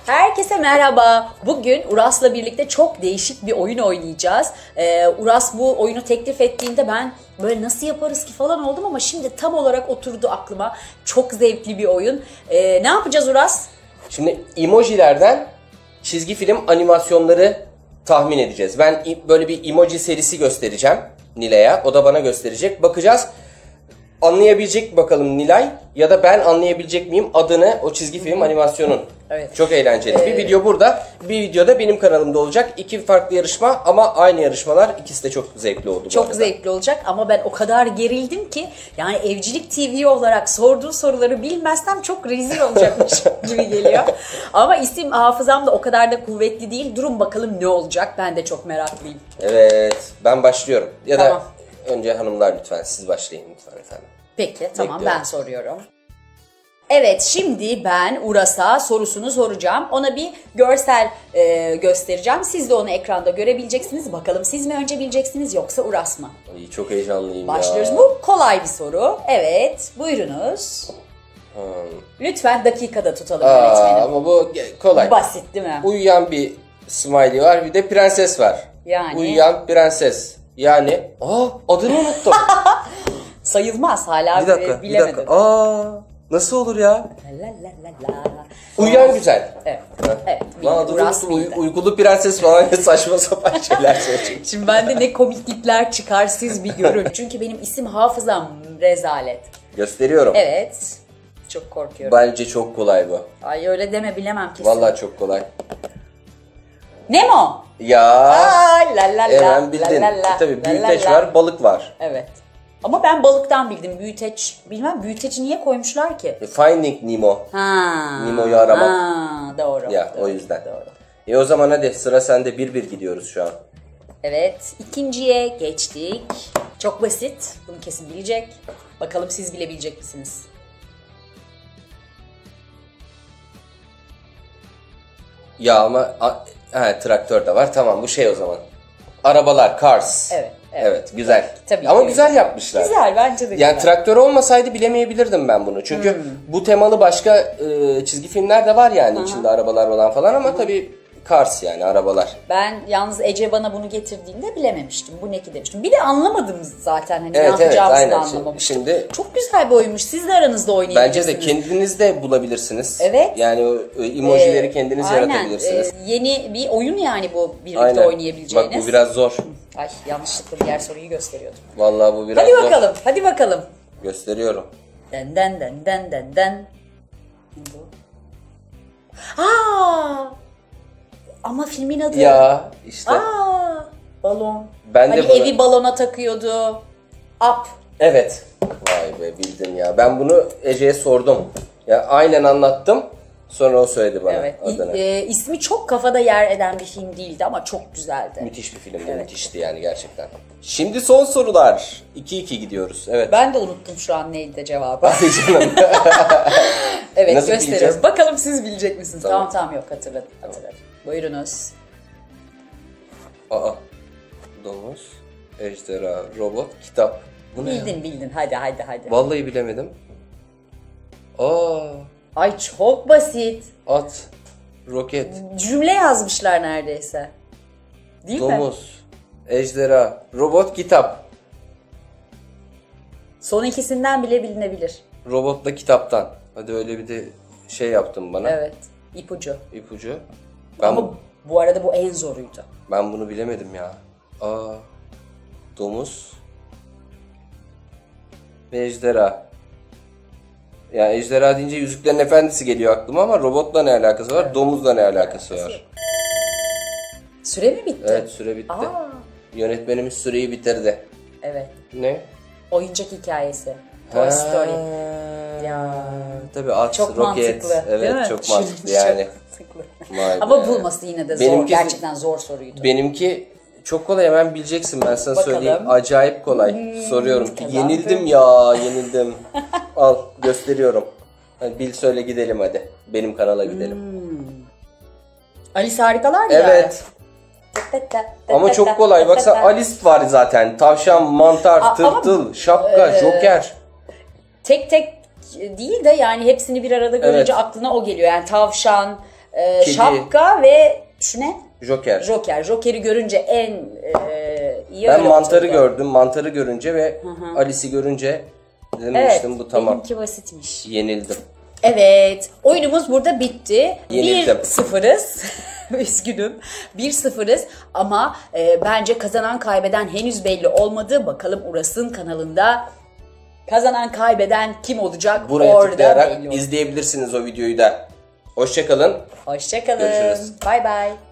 Herkese merhaba. Bugün Uras'la birlikte çok değişik bir oyun oynayacağız. Uras bu oyunu teklif ettiğinde ben böyle nasıl yaparız ki falan oldum ama şimdi tam olarak oturdu aklıma. Çok zevkli bir oyun. Ne yapacağız Uras? Şimdi emojilerden çizgi film animasyonları tahmin edeceğiz. Ben böyle bir emoji serisi göstereceğim Nilay'a. O da bana gösterecek. Bakacağız. Anlayabilecek mi bakalım Nilay ya da ben anlayabilecek miyim adını o çizgi film animasyonun. Evet. Çok eğlenceli. Bir video burada, bir videoda benim kanalımda olacak. İki farklı yarışma ama aynı yarışmalar. İkisi de çok zevkli oldu. Çok zevkli olacak ama ben o kadar gerildim ki yani Evcilik TV olarak sorduğu soruları bilmezsem çok rezil olacakmış gibi geliyor. Ama isim hafızam da o kadar da kuvvetli değil. Durun bakalım ne olacak, ben de çok meraklıyım. Evet, ben başlıyorum. Ya tamam. da önce hanımlar lütfen siz başlayın lütfen efendim. Peki tamam, bekliyorum. ben soruyorum. Evet, şimdi ben Uras'a sorusunu soracağım. Ona bir görsel göstereceğim. Siz de onu ekranda görebileceksiniz. Bakalım siz mi önce bileceksiniz yoksa Uras mı? Ay, çok heyecanlıyım. Başlıyoruz. Ya. Bu kolay bir soru. Evet, buyurunuz. Lütfen dakikada tutalım öğretmenim. Ama bu kolay. Basit değil mi? Uyuyan bir smiley var, bir de prenses var. Yani? Uyuyan prenses. Yani adını unuttum. Sayılmaz, hala bir dakika. bilemedim. Nasıl olur ya? La la la la. Uyuyan güzel. Evet. Evet. Lan adını Uras unuttum. bildi. Uykulu prenses falan saçma sapan şeyler söyleyecek. Şimdi bende ne komiklikler çıkar siz bir görün. Çünkü benim isim hafızam rezalet. Gösteriyorum. Evet. Çok korkuyorum. Bence çok kolay bu. Ay öyle deme, bilemem kesin. Vallahi çok kolay. Nemo. Ya. Aa, la la la. Hemen bildin. La la la. Tabii La la büyüteç la. var, balık var. Evet. Ama ben balıktan bildim. Büyüteç. Bilmem, büyüteci niye koymuşlar ki? Finding Nemo. Ha. Nemo'yu aramak. Ha, doğru. Ya doğru, o yüzden. Doğru. O zaman hadi sıra sende, 1-1 gidiyoruz şu an. Evet, ikinciye geçtik. Çok basit. Bunu kesin bilecek. Bakalım siz bilebilecek misiniz? Ya ama traktör de var. Tamam, bu şey o zaman. Arabalar, cars. Evet, güzel. Tabii ama ki. güzel yapmışlar. Güzel, bence de Yani güzel. traktör olmasaydı bilemeyebilirdim ben bunu. Çünkü bu temalı başka çizgi filmler de var yani içinde arabalar olan falan ama tabii cars yani arabalar. Ben yalnız Ece bana bunu getirdiğinde bilememiştim. Bu ne ki demiştim. Bir de anlamadım zaten. Hani Evet, ne yapacağımızı aynen. da anlamamıştım. Şimdi çok güzel bir oyunmuş. Siz de aranızda oynayabilirsiniz. bence de kendiniz de bulabilirsiniz. Evet. Yani o emojileri kendiniz yaratabilirsiniz. Yeni bir oyun yani bu, birlikte oynayabileceğiniz. Bak bu biraz zor. Ay, yanlışlıkla diğer soruyu gösteriyordum. Vallahi bu biraz hadi zor. bakalım, hadi bakalım. Gösteriyorum. Den den den den den den. Aa! Ama filmin adı. Ya işte. Balon. Ben de hani bunu... evi balona takıyordu. Up. Evet. Vay be, bildin ya. Ben bunu Ece'ye sordum. Ya aynen anlattım. Sonra o söyledi bana Evet. adını. İsmi çok kafada yer eden bir film değildi ama çok güzeldi. Müthiş bir filmdi. Müthişti yani gerçekten. Şimdi son sorular. 2-2 gidiyoruz. Evet. Ben de unuttum şu an neydi cevabı. Hadi canım. Evet, nasıl gösteriyorum. bileceğiz? Bakalım siz bilecek misiniz? Tamam. Tamam yok, hatırladım. Buyurunuz. Domuz, ejderha, robot, kitap. Bu ne ya? Bildin. Hadi. Vallahi bilemedim. Ay çok basit. At, roket, Cümle yazmışlar neredeyse. Değil mi? domuz, ejderha, robot, kitap. Son ikisinden bile bilinebilir. Robotla kitaptan. Hadi öyle bir de şey yaptın bana. Evet. İpucu. İpucu. Ama bu arada bu en zoruydu. Ben bunu bilemedim ya. Domuz ve ejderha. Ya ejderha deyince Yüzüklerin Efendisi geliyor aklıma ama robotla ne alakası var? Evet. Domuzla ne alakası var? Süre mi bitti? Evet, süre bitti. Yönetmenimiz süreyi bitirdi. Evet. Ne? Oyuncak hikayesi. Toy Story. Ya. Tabii at, çok roket. Mantıklı, evet, değil mi? çok mantıklı yani. Çok mantıklı. Ama bulması yine de zor. Gerçekten zor soruydu. Benimki çok kolay, hemen bileceksin, ben sana söyleyeyim. Acayip kolay. Soruyorum. Kazandım. Yenildim. Al, gösteriyorum. Hadi bil, söyle, gidelim hadi. Benim kanala gidelim. Alice Harikalar mı? Evet. Ama çok kolay. Baksana, Alice var zaten. Tavşan, mantar, tırtıl, şapka, joker. Tek tek değil de yani hepsini bir arada görünce aklına o geliyor. Yani tavşan, Kedi. şapka ve şu ne? Joker. Joker. Joker'i görünce en iyi Ben öyle mantarı oturdu. gördüm. Mantarı görünce ve Alice'i görünce demiştim bu tamam. Benimki basitmiş. Yenildim. Evet, oyunumuz burada bitti. Yenildim. 1-0'ız. Üzgünüm. 1-0'ız ama bence kazanan kaybeden henüz belli olmadı. Bakalım Uras'ın kanalında kazanan kaybeden kim olacak? Buraya orada tıklayarak belli olacak. izleyebilirsiniz o videoyu da. Hoşça kalın. Hoşça kalın. Görüşürüz. Bay bay.